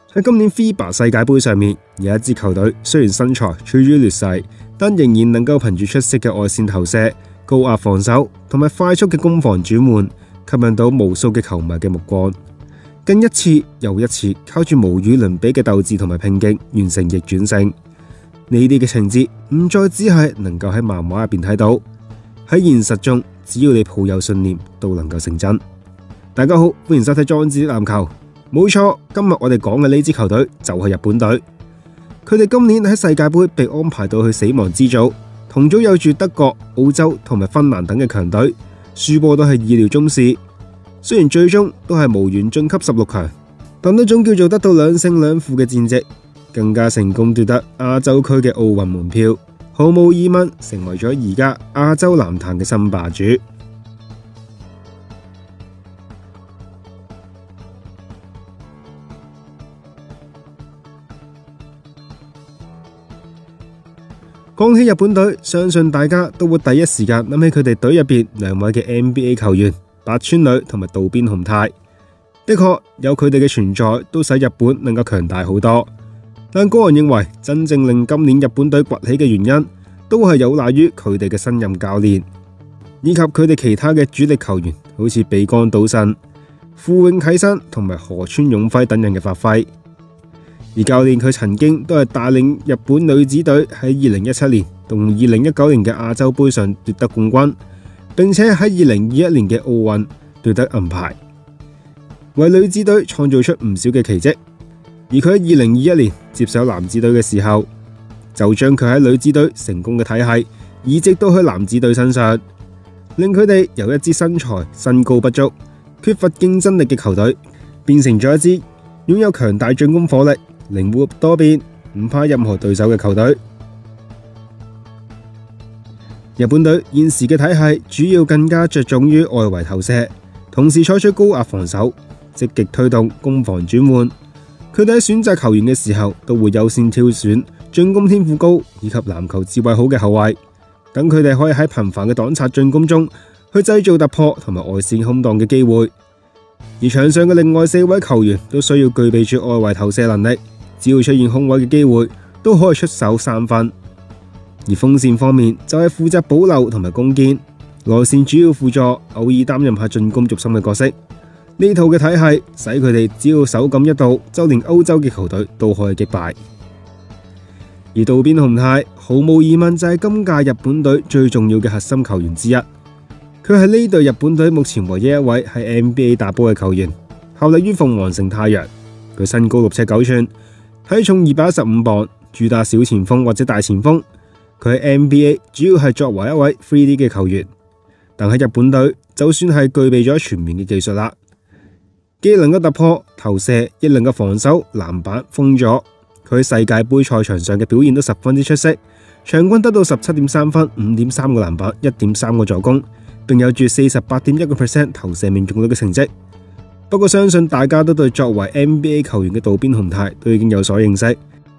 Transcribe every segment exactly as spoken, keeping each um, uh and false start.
喺今年 FIBA 世界盃上面，有一支球隊雖然身材處於劣勢，但仍然能夠憑住出色嘅外線投射、高壓防守同埋快速嘅攻防轉換，吸引到無數嘅球迷嘅目光。更一次又一次靠住無與倫比嘅鬥志同埋拼勁，完成逆轉勝。呢啲嘅情節唔再只係能夠喺漫畫入邊睇到，喺現實中只要你抱有信念，都能夠成真。大家好，歡迎收睇莊子的籃球。冇錯，今日我哋講嘅呢支球隊就係日本隊。佢哋今年喺世界盃被安排到去死亡之組，同組有住德國、澳洲同埋芬蘭等嘅強隊，輸波都係意料中事。雖然最終都係無緣晉級十六強，但都總叫做得到兩勝兩負嘅戰績，更加成功奪得亞洲區嘅奧運門票，毫無疑問成為咗而家亞洲籃壇嘅新霸主。講起日本隊，相信大家都會第一時間諗起佢哋隊入邊兩位嘅 N B A 球員八村壘同埋渡邊雄太。的確有佢哋嘅存在，都使日本能夠強大好多。但個人認為，真正令今年日本隊崛起嘅原因，都係有賴於佢哋嘅新任教練，以及佢哋其他嘅主力球員，好似比江島慎、富永啓生同埋河村勇輝等人嘅發揮。而教練佢曾經都係帶領日本女子隊喺二零一七年同二零一九年嘅亞洲盃上奪得冠軍，並且喺二零二一年嘅奧運奪得銀牌，為女子隊創造出唔少嘅奇蹟。而佢喺二零二一年接手男子隊嘅時候，就將佢喺女子隊成功嘅體系移植到去男子隊身上，令佢哋由一支身材身高不足、缺乏競爭力嘅球隊，變成咗一支擁有強大進攻火力、靈活多變、唔怕任何對手嘅球隊。日本隊現時嘅體系主要更加着重於外圍投射，同時採取高壓防守，積極推動攻防轉換。佢哋喺選擇球員嘅時候，都會優先挑選進攻天賦高以及籃球智慧好嘅後衛，等佢哋可以喺頻繁嘅擋拆進攻中去製造突破同埋外線空檔嘅機會。而場上嘅另外四位球員都需要具備住外圍投射能力，只要出現空位嘅機會，都可以出手三分。而鋒線方面就係負責保留同埋攻堅，內線主要輔助，偶爾擔任下進攻軸心嘅角色。呢套嘅體系使佢哋只要手感一到，就連歐洲嘅球隊都可以擊敗。而渡邊雄太毫無疑問就係今屆日本隊最重要嘅核心球員之一。佢係呢隊日本隊目前唯一一位喺 N B A 打波嘅球員，效力於鳳凰城太陽。佢身高六尺九寸，體重二百一十五磅，主打小前鋒或者大前鋒。佢喺 N B A 主要係作為一位 三 D 嘅球員，但喺日本隊就算係具備咗全面嘅技術啦，既能夠突破投射，亦能夠防守籃板封咗。佢喺世界盃賽場上嘅表現都十分之出色，場均得到十七點三分、五點三個籃板、一點三個助攻，並有住四十八點一個 percent 投射命中率嘅成績。不過相信大家都對作為 N B A 球員嘅渡邊雄太都已經有所認識。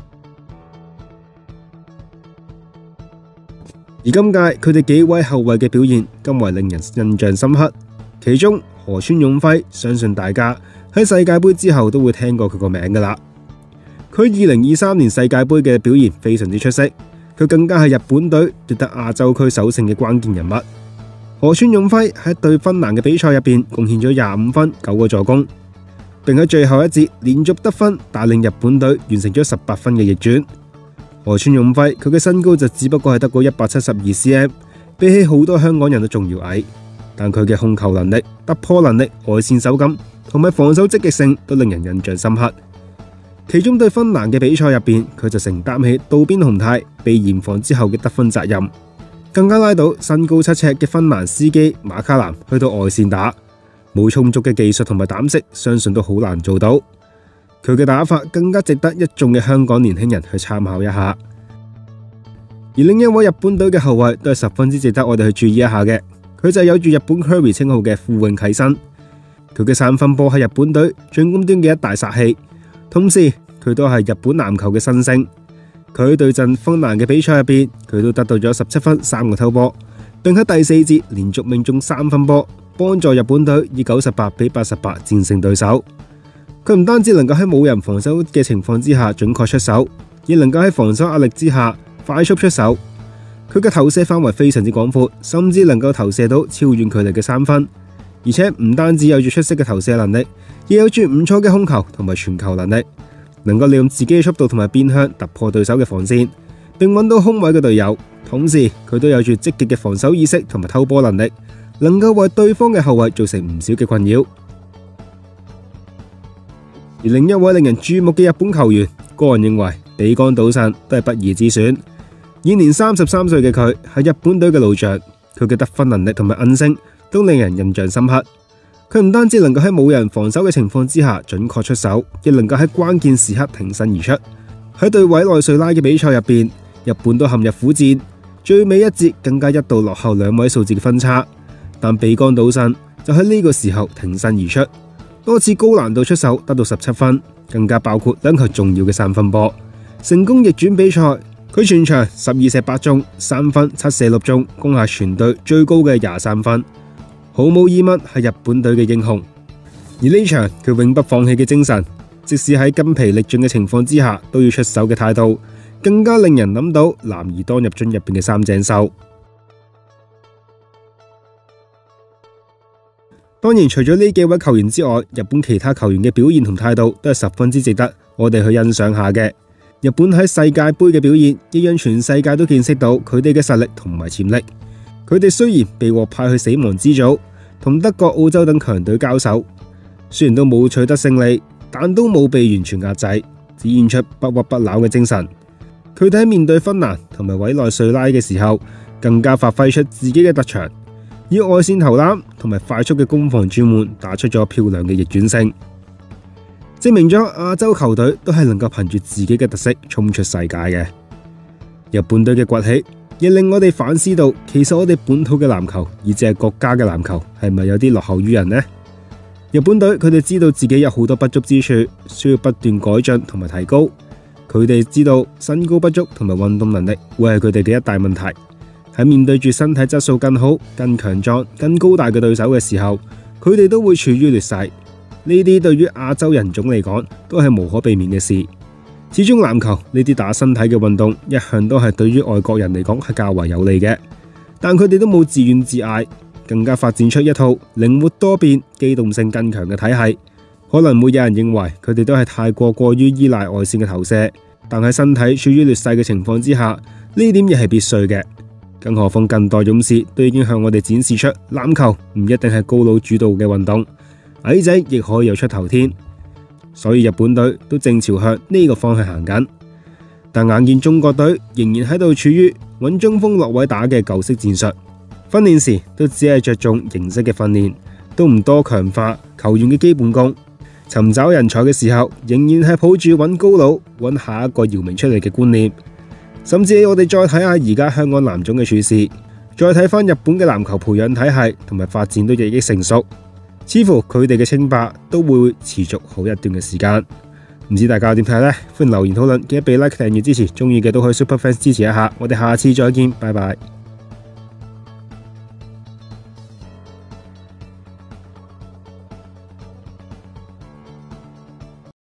而今屆佢哋幾位後衛嘅表現更為令人印象深刻，其中河村勇輝相信大家喺世界盃之後都會聽過佢個名噶啦。佢二零二三年世界盃嘅表現非常之出色，佢更加係日本隊奪得亞洲區首勝嘅關鍵人物。河村勇輝喺對芬蘭嘅比賽入邊貢獻咗廿五分、九個助攻，並喺最後一節連續得分，帶領日本隊完成咗十八分嘅逆轉。河村勇輝佢嘅身高就只不過係得過一百七十二 cm， 比起好多香港人都仲要矮，但佢嘅控球能力、突破能力、外線手感同埋防守積極性都令人印象深刻。其中對芬蘭嘅比賽入邊，佢就承擔起渡邊雄太被嚴防之後嘅得分責任，更加拉到身高七尺嘅芬蘭司機馬卡南去到外線打，冇充足嘅技術同埋膽識，相信都好難做到。佢嘅打法更加值得一眾嘅香港年輕人去參考一下。而另一位日本隊嘅後衛都係十分之值得我哋去注意一下嘅，佢就係有住日本 Curry 稱號嘅富永啓生。佢嘅三分波係日本隊進攻端嘅一大殺器，同時佢都係日本籃球嘅新星。佢對陣芬蘭嘅比賽入邊，佢都得到咗十七分、三個偷波，並喺第四節連續命中三分波，幫助日本隊以九十八比八十八戰勝對手。 佢唔單止能夠喺冇人防守嘅情況之下準確出手，亦能夠喺防守壓力之下快速出手。佢嘅投射範圍非常之廣闊，甚至能夠投射到超遠距離嘅三分。而且唔單止有住出色嘅投射能力，亦有住唔錯嘅控球同埋傳球能力，能夠利用自己嘅速度同埋變向突破對手嘅防線，並揾到空位嘅隊友。同時佢都有住積極嘅防守意識同埋偷波能力，能夠為對方嘅後衛造成唔少嘅困擾。而另一位令人注目嘅日本球員，個人認為比江島慎都係不二之選。現年三十三歲嘅佢係日本隊嘅老將，佢嘅得分能力同埋韌性都令人印象深刻。佢唔單止能夠喺冇人防守嘅情況之下準確出手，亦能夠喺關鍵時刻挺身而出。喺對委內瑞拉嘅比賽入邊，日本都陷入苦戰，最尾一節更加一度落後兩位數字嘅分差。但比江島慎就喺呢個時候挺身而出，多次高難度出手得到十七分，更加包括兩球重要嘅三分波，成功逆轉比賽。佢全場十二射八中，三分七射六中，攻下全隊最高嘅廿三分，毫無疑問係日本隊嘅英雄。而呢場佢永不放棄嘅精神，即使喺筋疲力盡嘅情況之下都要出手嘅態度，更加令人諗到男兒當入樽入邊嘅三井壽。當然，除咗呢幾位球員之外，日本其他球員嘅表現同態度都係十分之值得我哋去欣賞下嘅。日本喺世界盃嘅表現，亦讓全世界都見識到佢哋嘅實力同埋潛力。佢哋雖然被獲派去死亡之組，同德國、澳洲等強隊交手，雖然都冇取得勝利，但都冇被完全壓制，展現出不屈不撓嘅精神。佢哋喺面對芬蘭同埋委內瑞拉嘅時候，更加發揮出自己嘅特長，以外線投籃同埋快速嘅攻防轉換，打出咗漂亮嘅逆轉勝，證明咗亞洲球隊都係能夠憑住自己嘅特色衝出世界嘅。日本隊嘅崛起亦令我哋反思到，其實我哋本土嘅籃球，以至係國家嘅籃球，係咪有啲落後於人呢？日本隊佢哋知道自己有好多不足之處，需要不斷改進同埋提高。佢哋知道身高不足同埋運動能力會係佢哋嘅一大問題。喺面對住身體質素更好、更強壯、更高大嘅對手嘅時候，佢哋都會處於劣勢。呢啲對於亞洲人種嚟講都係無可避免嘅事。始終籃球呢啲打身體嘅運動一向都係對於外國人嚟講係較為有利嘅，但佢哋都冇自怨自艾，更加發展出一套靈活多變、機動性更強嘅體系。可能會有人認為佢哋都係太過過於依賴外線嘅投射，但喺身體處於劣勢嘅情況之下，呢點亦係必須嘅。更何況近代勇士都已經向我哋展示出籃球唔一定係高佬主導嘅運動，矮仔亦可以有出頭天。所以日本隊都正朝向呢個方向行緊，但眼見中國隊仍然喺度處於揾中鋒落位打嘅舊式戰術，訓練時都只係着重形式嘅訓練，都唔多強化球員嘅基本功。尋找人才嘅時候，仍然係抱住揾高佬、揾下一個姚明出嚟嘅觀念。甚至我哋再睇下而家香港籃總嘅處事，再睇翻日本嘅籃球培養體系同埋發展都日益成熟，似乎佢哋嘅稱霸都會持續好一段嘅時間。唔知大家點睇呢？歡迎留言討論，記得俾 like 訂閱支持，中意嘅都可以 Super Fans 支持一下。我哋下次再見，拜拜。